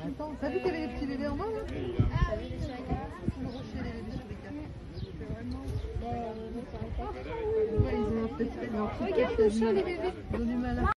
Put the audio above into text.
Attends, t'as vu qu'il y avait des petits bébés en bas là? Ah oui, sur les cartes. Sur le rocher, les bébés sur les cartes. Ouais, ils ont Ouais, ils ont peut-être fait leur Regarde le chat, les bébés. Ils ont du mal à